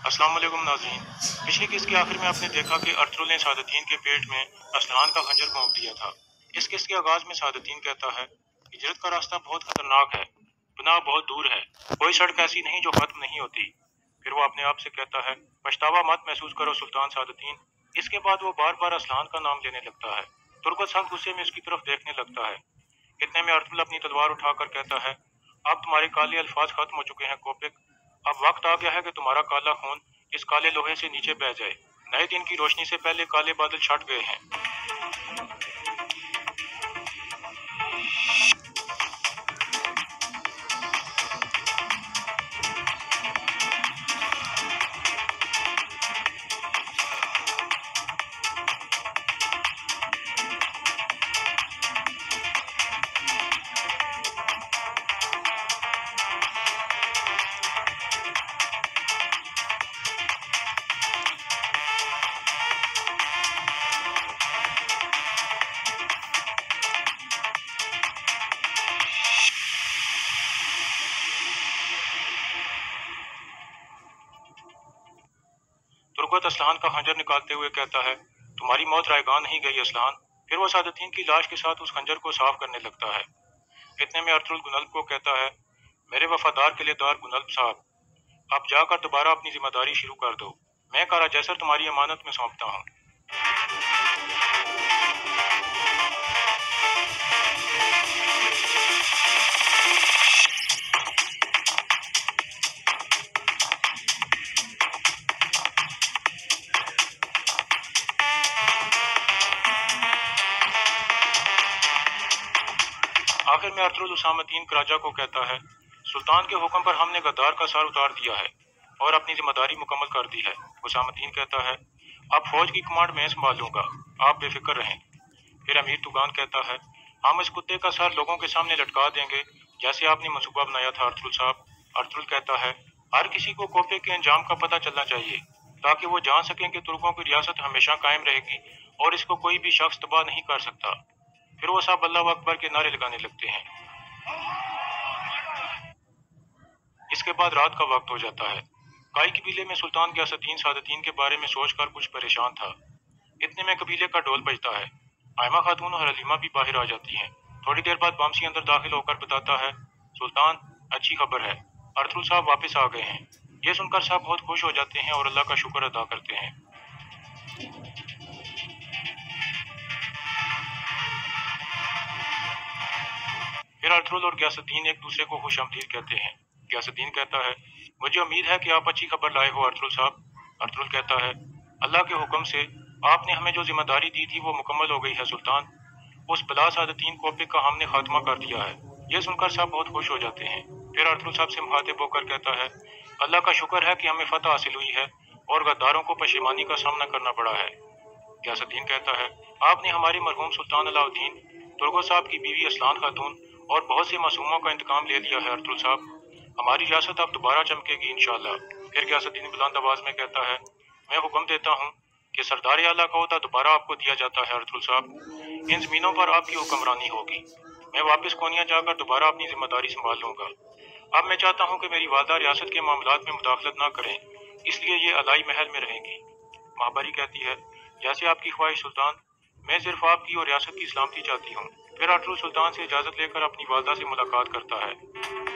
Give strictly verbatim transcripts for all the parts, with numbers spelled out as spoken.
अस्सलाम वालेकुम नाज़रीन। पिछली किस्त के आखिर में आपने देखा कि अर्तुगरुल ने सादतीन के पेट में असलहान का खंजर भोंक दिया था। इस किस्त के आगाज में सादतीन कहता है, हिजरत का रास्ता बहुत खतरनाक है, गुनाह बहुत दूर है, कोई सड़क ऐसी नहीं जो खत्म नहीं होती। फिर वो अपने आप से कहता है, पछतावा मत महसूस करो सुल्तान सादतीन। इसके बाद वो बार बार असलहान का नाम लेने लगता है। तुर्गत संग गुस्से में उसकी तरफ देखने लगता है। इतने में अर्तुगरुल अपनी तलवार उठाकर कहता है, अब तुम्हारे काले अल्फाज खत्म हो चुके हैं कोपिक। अब वक्त आ गया है कि तुम्हारा काला खून इस काले लोहे से नीचे बह जाए। नए दिन की रोशनी से पहले काले बादल छट गए हैं। तुर्गत असलहान का खंजर निकालते हुए कहता है, तुम्हारी मौत रायगान नहीं गई असलहान। फिर वो सादतीन की लाश के साथ उस खंजर को साफ करने लगता है। इतने में अर्तुगरुल गुनल्ब को कहता है, मेरे वफादार किलेदार गुनल्ब साहब, अब जाकर दोबारा अपनी जिम्मेदारी शुरू कर दो। मैं कारा जैसर तुम्हारी अमानत में सौंपता हूँ। आखिर में अर्तुगरुल उसामतीन कराजा को कहता है, सुल्तान के हुक्म पर हमने गद्दार का सर उतार दिया है और अपनी जिम्मेदारी मुकम्मल कर दी है। उसामतीन कहता है, अब फौज की कमांड मैं संभालूंगा, आप बेफिक्र रहें। फिर अमीर तुगान कहता है, हम इस कुत्ते का सर लोगों के सामने लटका देंगे जैसे आपने मंसूबा बनाया था अर्तुगरुल साहब। अर्तुगरुल कहता है, हर किसी को कोपे के अंजाम का पता चलना चाहिए ताकि वो जान सकें कि तुर्कों की रियासत हमेशा कायम रहेगी और इसको कोई भी शख्स तबाह नहीं कर सकता। फिर वो सब अल्लाह अकबर के नारे लगाने लगते हैं। इसके बाद रात का वक्त हो जाता है। काई कबीले में सुल्तान गियासुद्दीन सादतीन के बारे में सोचकर कुछ परेशान था। इतने में कबीले का ढोल बजता है। आयमा खातून और हलीमा भी बाहर आ जाती हैं। थोड़ी देर बाद बामसी अंदर दाखिल होकर बताता है, सुल्तान, अच्छी खबर है, अर्तुगरुल साहब वापस आ गए हैं। ये सुनकर सब बहुत खुश हो जाते हैं और अल्लाह का शुक्र अदा करते हैं। फिर अर्तुगरुल और गियासुद्दीन एक दूसरे को खुशामदीद कहते हैं। गियासुद्दीन कहता है, मुझे उम्मीद है कि आप अच्छी खबर लाए हो अर्तुगरुल साहब। अर्तुगरुल कहता है, अल्लाह के हुक्म से आपने हमें जो जिम्मेदारी दी थी वो मुकम्मल हो गई है सुल्तान। उस बला सादतीन कोपिक का हमने खात्मा कर दिया है। ये सुनकर सब बहुत खुश हो जाते हैं। फिर अर्तुगरुल साहब से मुखातिब होकर कहता है, अल्लाह का शुक्र है कि हमें फतह हासिल हुई है और गद्दारों को पशेमानी का सामना करना पड़ा है। गियासुद्दीन कहता है, आपने हमारे मरहूम सुल्तान अलाउद्दीन, तुर्गत साहब की बीवी असलान खातून और बहुत से मासूमों का इंतकाम ले लिया है अर्तुगरुल साहब। हमारी रियासत अब दोबारा चमकेगी इंशाअल्लाह। फिर गियासुद्दीन बुलंद आवाज में कहता है, मैं हुक्म देता हूँ कि सरदार आला का ओहदा दोबारा आपको दिया जाता है अर्तुगरुल साहब। इन जमीनों पर आपकी हुक्मरानी होगी। मैं वापस कोनिया जाकर दोबारा अपनी जिम्मेदारी संभाल लूंगा। अब मैं चाहता हूँ कि मेरी वालदा रियासत के मामलात में मुदाखलत ना करें, इसलिए ये अलाई महल में रहेंगी। महाबरी कहती है, जैसे आपकी ख्वाहिश सुल्तान, मैं सिर्फ आपकी और रियासत की सलामती चाहती हूँ। फिर अर्तुगरुल सुल्तान से इजाजत लेकर अपनी वालदा से मुलाकात करता है।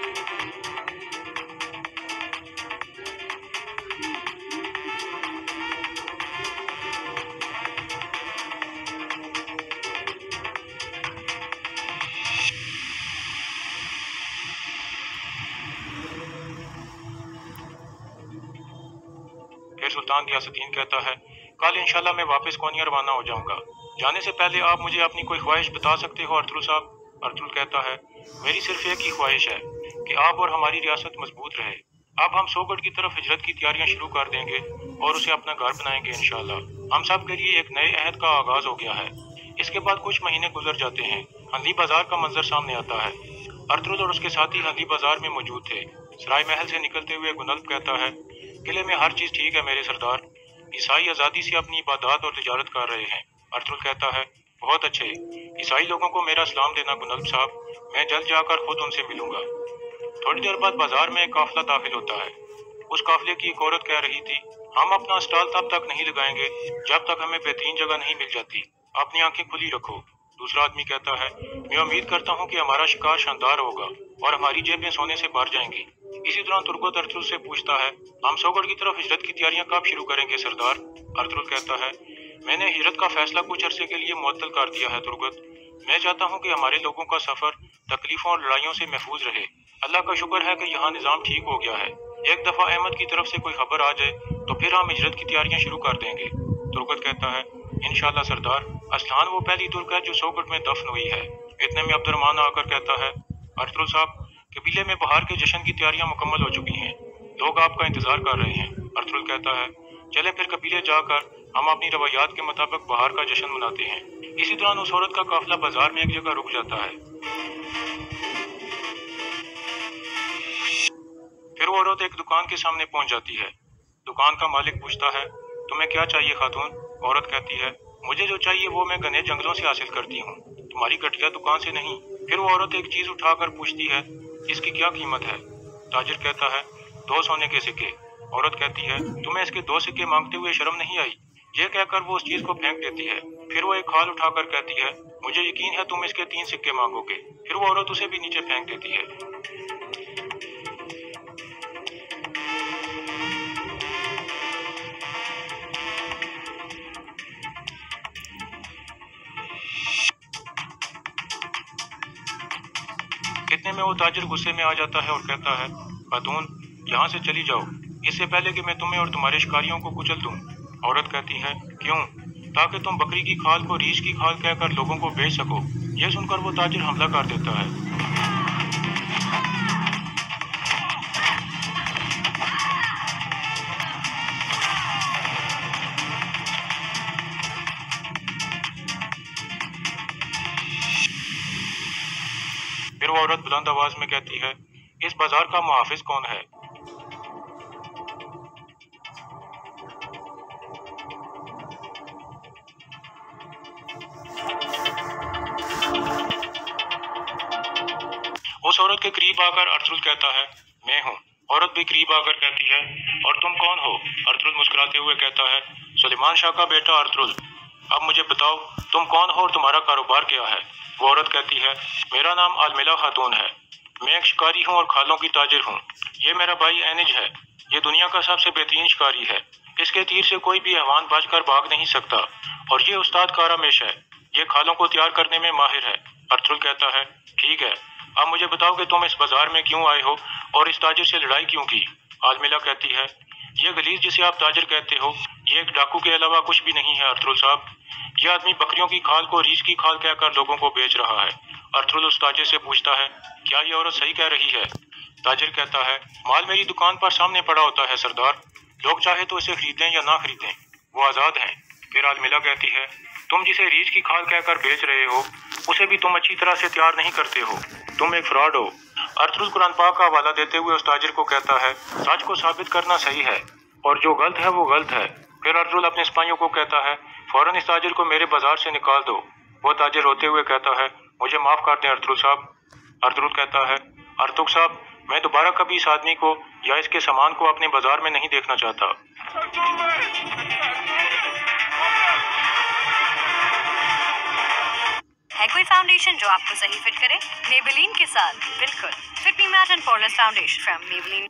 फिर सुल्तान गियासुद्दीन कहता है, कल इंशाल्लाह मैं वापस कोनिया रवाना हो जाऊंगा। जाने से पहले आप मुझे अपनी कोई ख्वाहिश बता सकते हो अर्तुगरुल साहब। अर्तुगरुल कहता है, मेरी सिर्फ एक ही ख्वाहिश है कि आप और हमारी रियासत मजबूत रहे। अब हम सोगढ़ की तरफ हिजरत की तैयारियां शुरू कर देंगे और उसे अपना घर बनाएंगे इंशाल्लाह। हम सब के लिए एक नए अहद का आगाज हो गया है। इसके बाद कुछ महीने गुजर जाते हैं। हंदी बाजार का मंजर सामने आता है। अर्तुगरुल और उसके साथी हंदी बाजार में मौजूद थे। सराय महल से निकलते हुए गुनल्ब कहता है, किले में हर चीज ठीक है मेरे सरदार। ईसाई आजादी से अपनी इबादत और तिजारत कर रहे हैं। अर्तुगरुल कहता है, बहुत अच्छे, ईसाई लोगों को मेरा सलाम देना गुनल्ब साहब। मैं जल्द जाकर खुद उनसे मिलूंगा। थोड़ी देर बाद बाजार में एक काफिला दाखिल होता है। उस काफिले की एक औरत कह रही थी, हम अपना स्टॉल तब तक नहीं लगाएंगे जब तक हमें बेहतरीन जगह नहीं मिल जाती। अपनी आंखें खुली रखो। दूसरा आदमी कहता है, मैं उम्मीद करता हूँ कि हमारा शिकार शानदार होगा और हमारी जेबें सोने से भर जाएंगी। इसी दौरान तुर्गत अरतुल से पूछता है, हम सोगढ़ की तरफ हिजरत की तैयारियां कब शुरू करेंगे सरदार? अरतुल कहता है, मैंने हिजरत का फैसला कुछ अरसे के लिए मुअत्तल कर दिया है तुर्गत। मैं चाहता हूँ कि हमारे लोगों का सफर तकलीफों और लड़ाइयों से महफूज रहे। अल्लाह का शुक्र है कि यहाँ निज़ाम ठीक हो गया है। एक दफा अहमद की तरफ से कोई खबर आ जाए तो फिर हम हिजरत की तैयारियां शुरू कर देंगे। तुर्गत कहता है, इंशाअल्लाह सरदार। असलान वो पहली तुर्क है जो सोगढ़ में दफन हुई है। इतने में अब्दुर्रहमान आकर कहता है, अरतुल साहब, कबीले में बहार के जश्न की तैयारियां मुकम्मल हो चुकी हैं। लोग आपका इंतजार कर रहे हैं। अरतुल कहता है, चले फिर कबीले जाकर हम अपनी रवायात के मुताबिक बहार का जश्न मनाते हैं। इसी दौरान उस औरत का काफिला बाजार में एक जगह रुक जाता है। फिर वो औरत एक दुकान के सामने पहुंच जाती है। दुकान का मालिक पूछता है, तुम्हें क्या चाहिए खातून? औरत कहती है, मुझे जो चाहिए वो मैं घने जंगलों से हासिल करती हूँ, तुम्हारी घटिया दुकान से नहीं। फिर वो औरत एक चीज उठाकर पूछती है, इसकी क्या कीमत है? ताजिर कहता है, दो सोने के सिक्के। औरत कहती है, तुम्हें इसके दो सिक्के मांगते हुए शर्म नहीं आई? ये कहकर वो उस चीज को फेंक देती है। फिर वो एक खाल उठाकर कहती है, मुझे यकीन है तुम इसके तीन सिक्के मांगोगे। फिर वो औरत उसे भी नीचे फेंक देती है। इतने में वो ताजिर गुस्से में आ जाता है और कहता है, खातून, यहाँ से चली जाओ, इससे पहले कि मैं तुम्हें और तुम्हारे शिकारियों को कुचल दूं। औरत कहती है, क्यों? ताकि तुम बकरी की खाल को रीछ की खाल कहकर लोगों को बेच सको। यह सुनकर वो ताजिर हमला कर देता है। फिर वो औरत बुलंद आवाज में कहती है, इस बाजार का मुहाफिज कौन है? उस औरत के करीब आकर अरतुल कहता है, मैं हूँ। औरत भी करीब आकर कहती है, और तुम कौन हो? अरतुल मुस्कुराते हुए कहता है, सुलेमान शाह का बेटा अरतुल। अब मुझे बताओ तुम कौन हो और तुम्हारा कारोबार क्या है? वो औरत कहती है, मेरा नाम अलमिला खातून है, मैं एक शिकारी हूँ और खालों की ताजिर हूँ। ये मेरा भाई एनिज है, ये दुनिया का सबसे बेहतरीन शिकारी है। इसके तीर से कोई भी हैवान बचकर भाग नहीं सकता। और ये उस्ताद कारामेश है, ये खालों को तैयार करने में माहिर है। अरतुल कहता है, ठीक है, अब मुझे बताओ कि तुम इस बाजार में क्यों आए हो और इस ताजिर से लड़ाई क्यों की? अलमिला कहती है, ये गलीज जिसे आप ताजिर कहते हो, ये एक डाकू के अलावा कुछ भी नहीं है अरतुल साहब। यह आदमी बकरियों की खाल को रीछ की खाल कहकर लोगों को बेच रहा है। अरतुल उस ताजिर से पूछता है, क्या ये औरत सही कह रही है? ताजिर कहता है, माल मेरी दुकान पर सामने पड़ा होता है सरदार, लोग चाहे तो इसे खरीदें या ना खरीदें, वो आजाद हैं। फिर अलमिला कहती है, तुम जिसे रीछ की खाल कहकर बेच रहे हो उसे भी तुम अच्छी तरह से तैयार नहीं करते हो, तुम एक फ्रॉड हो। अरतुल कुरान पाक का हवाला देते हुए उस ताजिर को कहता है, सच को साबित करना सही है और जो गलत है वो गलत है। फिर अरतुल अपने सिपाहियों को कहता है, फौरन इस ताजिर को मेरे बाजार से निकाल दो। वो ताजिर रोते हुए कहता है, मुझे माफ कर दें अरतुल साहब। अरतुल कहता है, अरतुल साहब, मैं दोबारा कभी इस आदमी को या इसके सामान को अपने बाजार में नहीं देखना चाहता। है कोई फाउंडेशन जो आपको सही फिट करे? मेबेलिन के साथ बिल्कुल Fit Me matte and poreless foundation from Maybelline.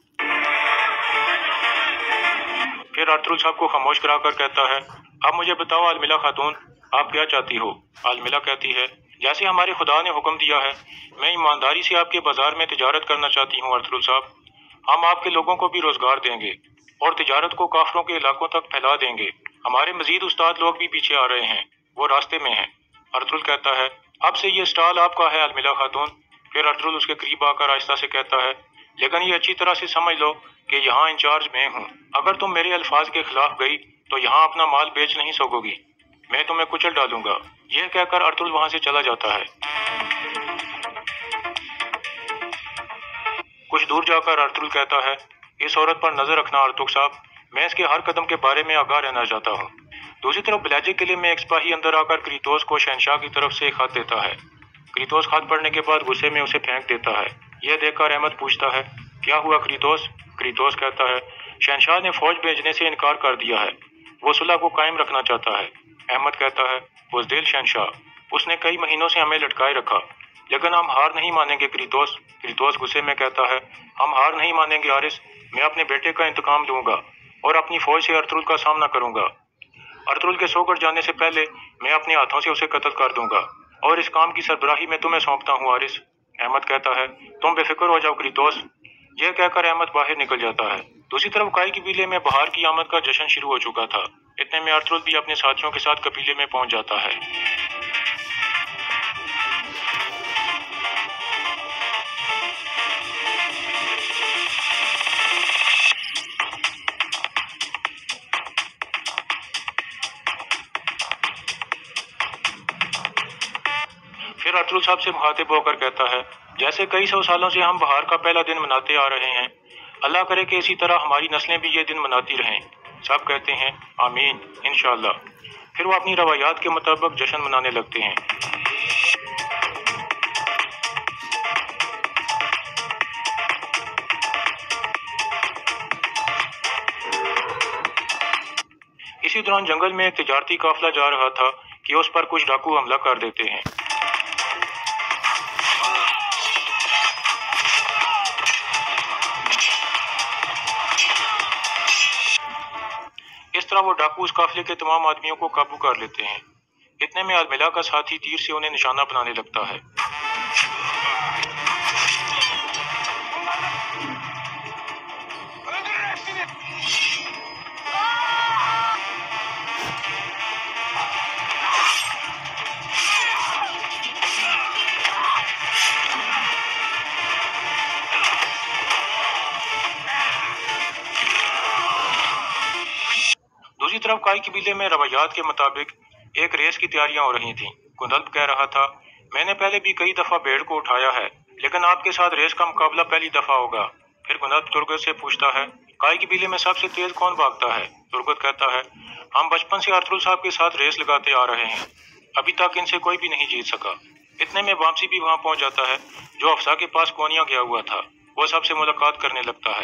फिर अरतुल साहब को खामोश कराकर कहता है, अब मुझे बताओ अलमिला खातून, आप क्या चाहती हो? अलमिला कहती है, जैसे हमारे खुदा ने हुक्म दिया है, मैं ईमानदारी से आपके बाजार में तिजारत करना चाहती हूँ अरतुल साहब। हम आपके लोगों को भी रोजगार देंगे और तिजारत को काफरों के इलाकों तक फैला देंगे। हमारे मजीद उस्ताद लोग भी पीछे आ रहे हैं, वो रास्ते में हैं। अरतुल कहता है, अब से ये स्टॉल आपका है अलमिला खातून। फिर अरतुल उसके करीब आकर आहिस्ता से कहता है, लेकिन ये अच्छी तरह से समझ लो कि यहाँ इंचार्ज मैं हूँ। अगर तुम मेरे अल्फाज के खिलाफ गई तो यहाँ अपना माल बेच नहीं सकोगी, मैं तुम्हें कुचल डालूंगा। यह कहकर अरतुल वहां से चला जाता है। कुछ दूर जाकर अरतुल कहता है, इस औरत पर नजर रखना अरतुल साहब, मैं इसके हर कदम के बारे में आगाह रहना चाहता हूँ। दूसरी तरफ बलाजे किले में एक सिपाही अंदर आकर क्रीतोस को शहनशाह की तरफ से एक खत देता है। क्रीतोस खत पढ़ने के बाद गुस्से में उसे फेंक देता है। यह देखकर अहमद पूछता है, क्या हुआ क्रीतोस? क्रीतोस कहता है, शहनशाह ने फौज भेजने से इनकार कर दिया है, वो सुलह को कायम रखना चाहता है। अहमद कहता है, बुज़दिल शहनशाह, उसने कई महीनों से हमें लटकाए रखा, लेकिन हम हार नहीं मानेंगे क्रीतोस। क्रीतोस गुस्से में कहता है, हम हार नहीं मानेंगे आरिस, मैं अपने बेटे का इंतकाम लूंगा और अपनी फौज से अरतुल का सामना करूंगा। अरतुल के सोकर जाने से पहले मैं अपने हाथों से उसे कत्ल कर दूंगा और इस काम की सरबराही मैं तुम्हें सौंपता हूँ आरिस। अहमद कहता है, तुम बेफिक्र हो जाओ क्रीतोस। यह कहकर अहमद बाहर निकल जाता है। दूसरी तरफ काई कबीले में बहार की आमद का जश्न शुरू हो चुका था। इतने में अरतुल भी अपने साथियों के साथ कबीले में पहुंच जाता है। फिर अरतुल साहब से मुखातिब होकर कहता है, जैसे कई सौ सालों से हम बहार का पहला दिन मनाते आ रहे हैं, अल्लाह करे कि इसी तरह हमारी नस्लें भी ये दिन मनाती रहें। सब कहते हैं आमीन, इंशाअल्लाह। फिर वो अपनी रवायात के मुताबिक जश्न मनाने लगते हैं। इसी दौरान जंगल में एक तिजारती काफिला जा रहा था कि उस पर कुछ डाकू हमला कर देते हैं। इस तरह वो डाकू उस काफिले के तमाम आदमियों को काबू कर लेते हैं। इतने में अलमिला का साथी तीर से उन्हें निशाना बनाने लगता है। दूसरी तरफ काई कबीले में रवायात के मुताबिक एक रेस की तैयारियां हो रही थीं। कुंदल्ब कह रहा था, मैंने पहले भी कई दफा भेड़ को उठाया है, लेकिन आपके साथ रेस का मुकाबला पहली दफा होगा। फिर कुंदल्ब तुर्गत से पूछता है, काई कबीले में सबसे तेज कौन भागता है? तुर्गत कहता है, हम बचपन से अरतुल साहब के साथ रेस लगाते आ रहे हैं, अभी तक इनसे कोई भी नहीं जीत सका। इतने में वामसी भी वहां पहुंच जाता है, जो अफसा के पास कोनिया गया हुआ था। वो सबसे मुलाकात करने लगता है।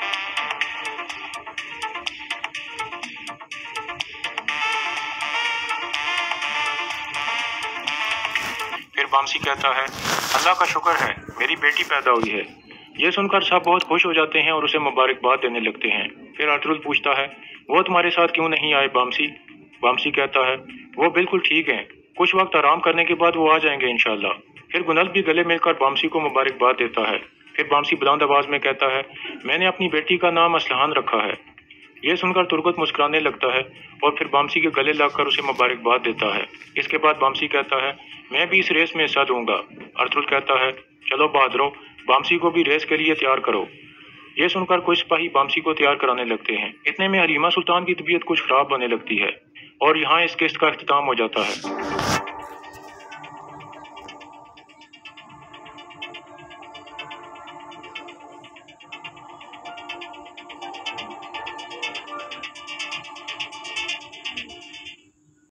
फिर वामसी कहता है, अल्लाह का शुक्र है, मेरी बेटी पैदा हुई है। ये सुनकर सब बहुत खुश हो जाते हैं और उसे मुबारकबाद देने लगते हैं। फिर अरतुल पूछता है, वो तुम्हारे साथ क्यों नहीं आए वामसी? वामसी कहता है, वो बिल्कुल ठीक है, कुछ वक्त आराम करने के बाद वो आ जाएंगे इंशाल्लाह। फिर कुंदल्ब भी गले मिलकर वामसी को मुबारकबाद देता है। फिर वामसी बुलंद आवाज में कहता है, मैंने अपनी बेटी का नाम असलहान रखा है। ये सुनकर तुर्गत मुस्कुराने लगता है और फिर वामसी के गले लगकर उसे मुबारकबाद देता है। इसके बाद वामसी कहता है, मैं भी इस रेस में हिस्सा दूंगा। अरतुल कहता है, चलो बहादुरों, वामसी को भी रेस के लिए तैयार करो। ये सुनकर कुछ सिपाही वामसी को तैयार कराने लगते हैं। इतने में हरीमा सुल्तान की तबीयत कुछ खराब होने लगती है और यहाँ इस किस्त का इख्तिताम हो जाता है।